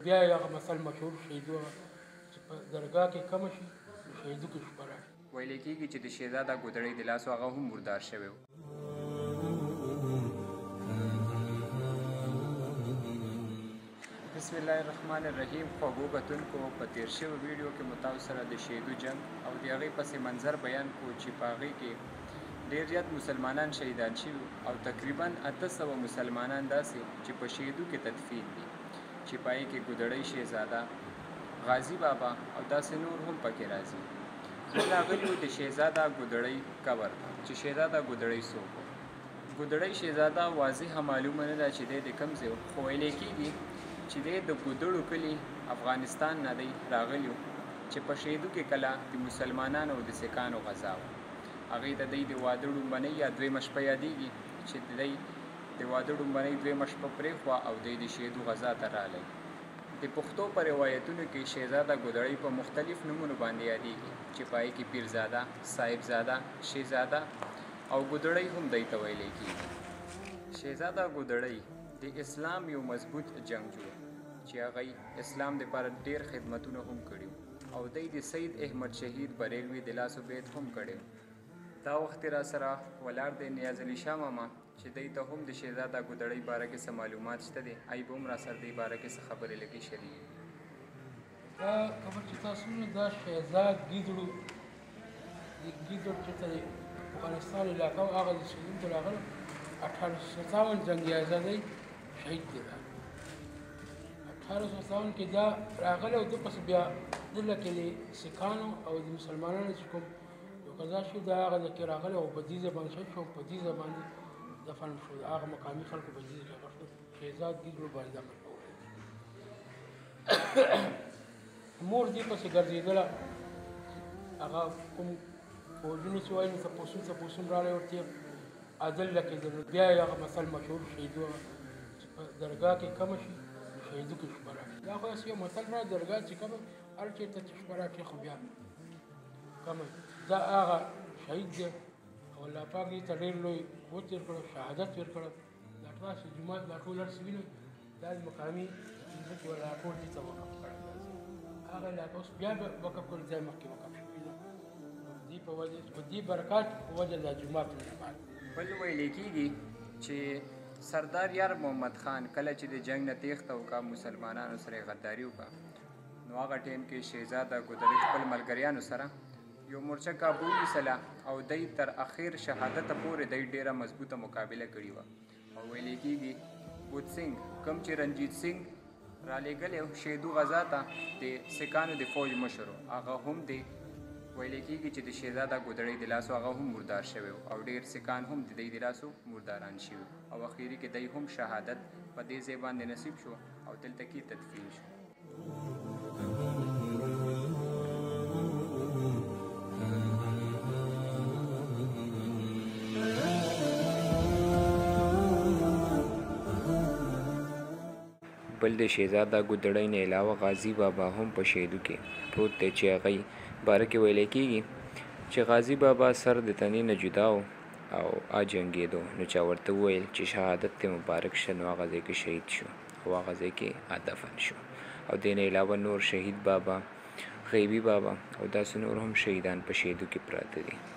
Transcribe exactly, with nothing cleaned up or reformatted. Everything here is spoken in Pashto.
بیا یې هغه مثل مشهور شهیدو چې په درګاه کې کمه شي نو شهیدو کې شپه راشي. ویل کېږي چې د شهزاده ګودړۍ د لاسو هغه هم مردار شوی و. بسم الله الرحمن الرحیم. خوږو کتونکو په تیر شوي ویډیو کې مو تاسو سره د شهیدو جنګ او د هغې پس منظر بیان کړو چې په هغې کې ډېر زیات مسلمانان شهیدان شوي او تقریبا اته سوه مسلمانان داسې چې په شهیدو کې تدفین دي چې په هغې کې ګودړۍ شهزاده، غازي بابا او داسې نور هم پکې راځي. موږ راغلي وو د شهزاده ګودړۍ قبر ته چې شهزاده ګودړۍ څوک و. ګودړۍ شهزاده واضحه معلومه نه ده چې دی د کوم ځای و، خو ویلی کېږي چې دی د ګودړو کلي افغانستان نه دی راغلی و چې په شهیدو کې کله د مسلمانانو او د سیکانو غزا وه. هغې د دی د واده ړومبنۍ یا دویمه شپه یادېږي چې د دی د واده ړومبنۍ دویمه شپه پرېښوه او دی د شهیدو غزا ته راغلی. د پښتو په روایتونو کې شهزاده ګودړۍ په مختلف نومونو باندې یادېږي چې په هغې کې پیرزاده، صاحبزاده، شهزاده او ګودړۍ هم دی ته ویلی کېږي. شهزاده ګودړۍ د اسلام یو مضبوط جنګجو چې هغه اسلام دپاره ډېر خدمتونه هم کړي او دی د سید احمد شهید بریلوي د لاسو بیت هم کړی. دا وخت را سره ولاړ دی نیاز علي شاه ماما چې دی ته هم د شهزاده ګودړۍ باره کې څه معلومات شته دی، ای به هم را سره دې باره کې څه خبرې لږې شریک. دا خبر چې تاسو وینئ دا شهزاد ګیدړو ګیدړ چېرته دی افغانستان علاقه و هغه د شهیدونو ته راغلی اټھارہ سو ستاون جنګي ازادۍ شهید دی. دا اټھارہ سو ستاون کې دا راغلی او ده پسې بیا دله کې د سیکانو او د مسلمانانو چې کوم یو قضا شو دا هغه ځای کې راغلی او په دې زبان شهید شو او په دې باندې دفن شو. هغه مقامي خلکو په دې هغه شو شهزاد ګیدړو باندې دفن شو. مور دې پسې ګرځېدله هغه کوم فوجونو چې وایي نو تپوسون تپوسون راغلی ورته عدل لکېدل. بیا یې هغه مثل مشهور شهیدو چې په درګاه کې کمه شي نو شهیدو کې شپه راشي. دا خو داسې یو متل را درګاه چې کمه هر چېرته چې شپه راشي خو بیا کمه دا هغه شهید دی او الله پاک دې ته ډېر لوی قوت ورکړی، شهادت ورکړی. دا تاسې جومات دا ټول هر څه وینئ دا د مقامي ځمکې ولا ټول دې ته وقف کړی. هغه علاقه اوس بیا وقف کړی ځای مخکې وقف شوي ده دې په وجه په دې برکات په وجه دا جومات نباد. بل ویلی کېږي چې سردار یار محمد خان کله چې د جنګ نه تېښته وکړه مسلمانانو سره یې غداري وکړه نو هغه ټایم کې شهزاده ګودړۍ خپل ملګریانو سره یو مورچه کابو ونیسله او دی تر اخر شهادته پورې دی ډېره مضبوطه مقابله کړې وه. او ویلی کېږي بوت سنګ کوم چې رنجیت سنګ رالیږلی و شهیدو غزا ته د سیکانو د فوج مشر و هغه هم دی ویلی کېږي چې د شهزاده ګودړۍ د لاسو هغه هم مردار شوی و او ډېر سیکان هم د دی د لاسو مرداران شوي او اخري کې دی هم شهادت په دې ځای باندې نصیب شو او دلته کې تدفین شو. بل د شهزاده ګودړۍ نه علاوه غازي بابا هم په شهیدو کې پروت دی چې هغې باره کې ویلی کېږي چې غازي بابا سر د تنې نه جدا و او اجنګېدو نو چا ورته وویل چې شهادت ته مبارک شه نو هغه ځای کې شهید شو او هغه ځای کې دفن شو. او دې نه علاوه نور شهید بابا، غیبي بابا او داسې نور هم شهیدان په شهیدو کې پراته دي.